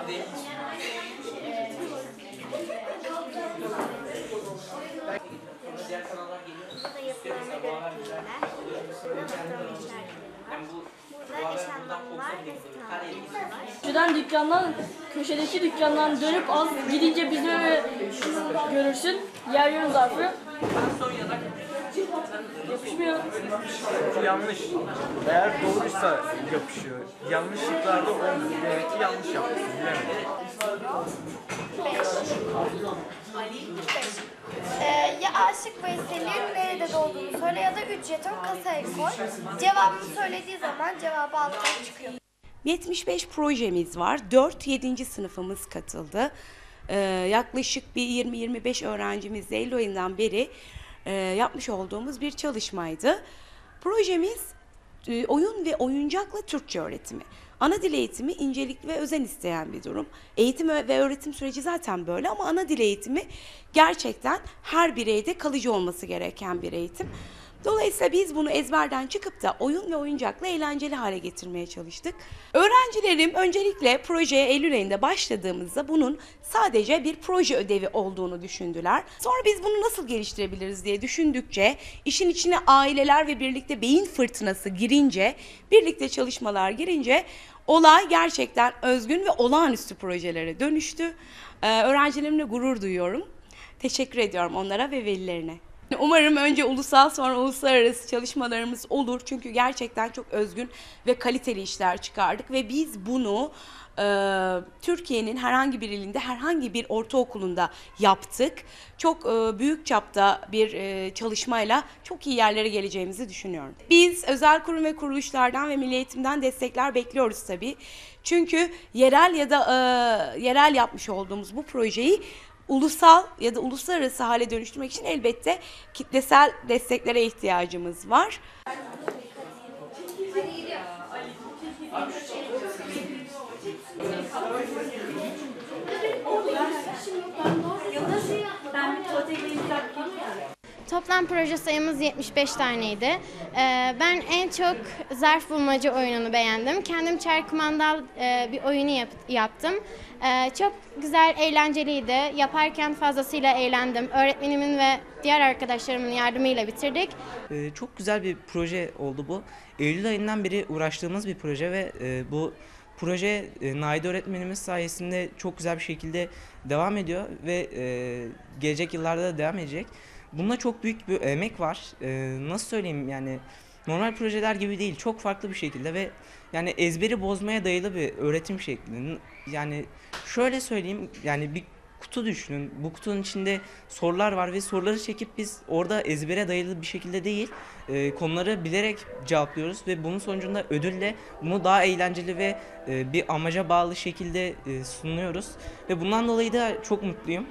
Diğer kanallar geliyor. Burada yapılarına göre burada eşanlamlar ve standlar var. Şuradan dükkandan, köşedeki dükkandan dönüp az gidince bizi görürsün. Yer zarfı. Yapışmıyor. Bu yanlış. Eğer doğruysa yapışıyor. Yanlışlıklarda olmuyor. Demek ki yanlış yapmışsın. Bilemedim. Ya Aşık Veysel'in nerede doğduğunu söyle ya da 3 jeton kasaya koy. Cevabını söylediği zaman cevabı alttan çıkıyor. 75 projemiz var. 4-7. sınıfımız katıldı. Yaklaşık bir 20-25 öğrencimizle Eylül ayından beri yapmış olduğumuz bir çalışmaydı. Projemiz oyun ve oyuncakla Türkçe öğretimi. Ana dil eğitimi incelik ve özen isteyen bir durum. Eğitim ve öğretim süreci zaten böyle ama ana dil eğitimi gerçekten her bireyde kalıcı olması gereken bir eğitim. Dolayısıyla biz bunu ezberden çıkıp da oyun ve oyuncakla eğlenceli hale getirmeye çalıştık. Öğrencilerim öncelikle projeye Eylül ayında başladığımızda bunun sadece bir proje ödevi olduğunu düşündüler. Sonra biz bunu nasıl geliştirebiliriz diye düşündükçe, işin içine aileler ve birlikte beyin fırtınası girince, birlikte çalışmalar girince olay gerçekten özgün ve olağanüstü projelere dönüştü. Öğrencilerimle gurur duyuyorum. Teşekkür ediyorum onlara ve velilerine. Umarım önce ulusal sonra uluslararası çalışmalarımız olur. Çünkü gerçekten çok özgün ve kaliteli işler çıkardık ve biz bunu Türkiye'nin herhangi bir ilinde, herhangi bir ortaokulunda yaptık. Çok büyük çapta bir çalışmayla çok iyi yerlere geleceğimizi düşünüyorum. Biz özel kurum ve kuruluşlardan ve Milli Eğitim'den destekler bekliyoruz tabii. Çünkü yerel ya da yerel yapmış olduğumuz bu projeyi ulusal ya da uluslararası hale dönüştürmek için elbette kitlesel desteklere ihtiyacımız var. Toplam proje sayımız 75 taneydi. Ben en çok zarf bulmaca oyununu beğendim. Kendim çark mandal bir oyunu yaptım. Çok güzel, eğlenceliydi. Yaparken fazlasıyla eğlendim. Öğretmenimin ve diğer arkadaşlarımın yardımıyla bitirdik. Çok güzel bir proje oldu bu. Eylül ayından beri uğraştığımız bir proje ve bu proje Naide öğretmenimiz sayesinde çok güzel bir şekilde devam ediyor ve gelecek yıllarda da devam edecek. Bunda çok büyük bir emek var. Nasıl söyleyeyim, yani normal projeler gibi değil, çok farklı bir şekilde ve yani ezberi bozmaya dayalı bir öğretim şekli. Yani şöyle söyleyeyim, yani bir kutu düşünün. Bu kutunun içinde sorular var ve soruları çekip biz orada ezbere dayalı bir şekilde değil, konuları bilerek cevaplıyoruz ve bunun sonucunda ödülle bunu daha eğlenceli ve bir amaca bağlı şekilde sunuyoruz ve bundan dolayı da çok mutluyum.